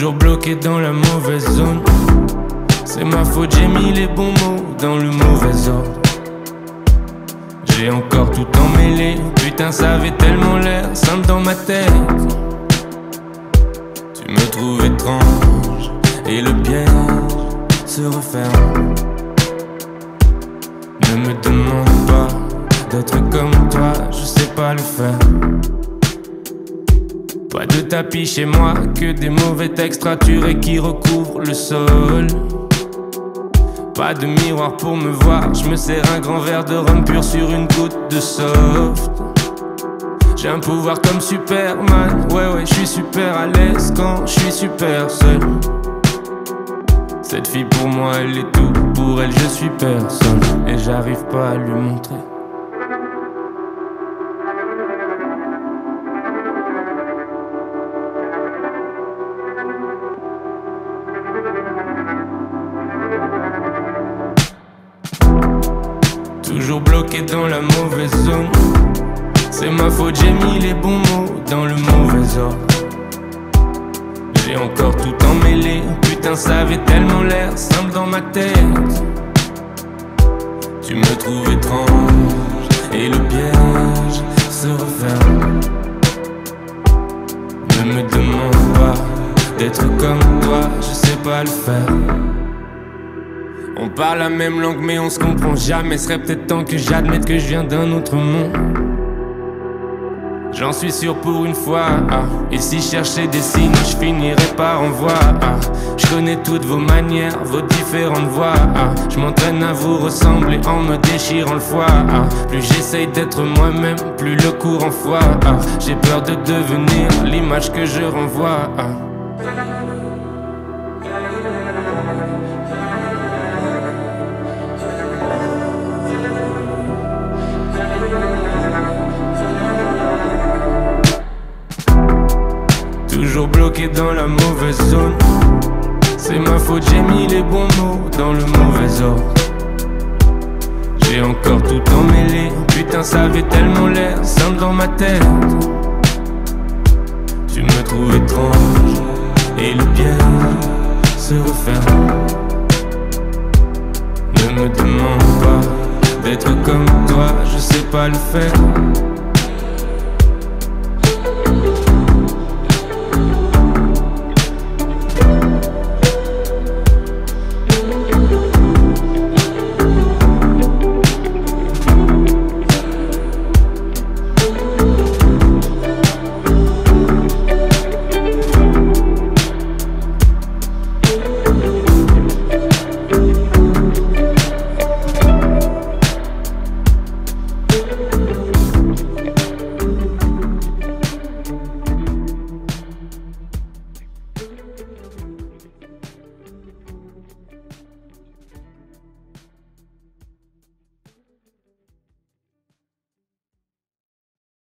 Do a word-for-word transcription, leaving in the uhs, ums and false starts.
Toujours bloqué dans la mauvaise zone. C'est ma faute, j'ai mis les bons mots dans le mauvais ordre. J'ai encore tout emmêlé. Putain, ça avait tellement l'air simple dans ma tête. Tu me trouves étrange et le piège se referme. Ne me demande pas d'être comme toi, je sais pas le faire. Pas de tapis chez moi, que des mauvais textes raturés qui recouvrent le sol. Pas de miroir pour me voir, je me sers un grand verre de rhum pur sur une goutte de soft. J'ai un pouvoir comme Superman, ouais ouais, je suis super à l'aise quand je suis super seul. Cette fille pour moi elle est tout, pour elle je suis personne. Et j'arrive pas à lui montrer. Toujours bloqué dans la mauvaise zone. C'est ma faute, j'ai mis les bons mots dans le mauvais ordre. J'ai encore tout emmêlé. Putain, ça avait tellement l'air simple dans ma tête. Tu me trouves étrange et le piège se referme. Ne me demande pas d'être comme toi, je sais pas le faire. On parle la même langue mais on se comprend jamais. Serait peut-être temps que j'admette que je viens d'un autre monde. J'en suis sûr pour une fois, ah. Et si je cherchais des signes, je finirais par en voir, ah. Je connais toutes vos manières, vos différentes voix, ah. Je m'entraîne à vous ressembler en me déchirant le foie, ah. Plus j'essaye d'être moi-même, plus le courant foie, ah. J'ai peur de devenir l'image que je renvoie, ah. Toujours bloqué dans la mauvaise zone. C'est ma faute, j'ai mis les bons mots dans le mauvais ordre. J'ai encore tout emmêlé. Putain, ça avait tellement l'air simple dans ma tête. Tu me trouves étrange et le piège se referme. Ne me demande pas d'être comme toi, je sais pas le faire.